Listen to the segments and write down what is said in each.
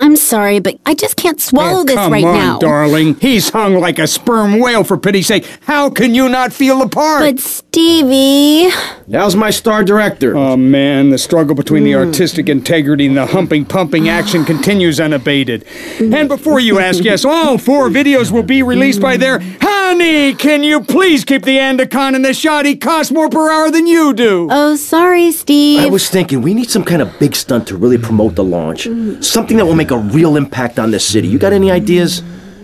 I'm sorry, but I just can't swallow this right now. Come on, darling. He's hung like a sperm whale, for pity's sake. How can you not feel the part? But Stevie... How's my star director? Oh, man, the struggle between the artistic integrity and the pumping action continues unabated. And before you ask, yes, all 4 videos will be released by their... Honey, can you please keep the Andacon in the shot? He costs more per hour than you do. Oh, sorry, Steve. I was thinking we need some kind of big stunt to really promote the launch. Something that will make a real impact on this city. You got any ideas?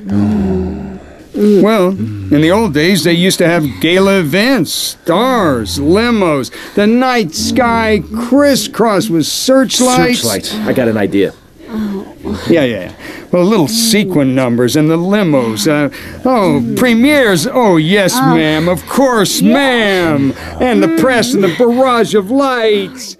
Well, in the old days, they used to have gala events, stars, limos, the night sky crisscrossed with searchlights. Searchlights. I got an idea. Yeah. Well, little sequin numbers and the limos. Premieres. Oh, yes, ma'am. Of course, ma'am. And the press and the barrage of lights.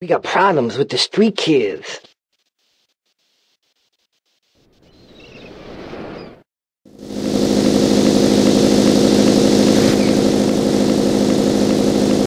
We got problems with the street kids.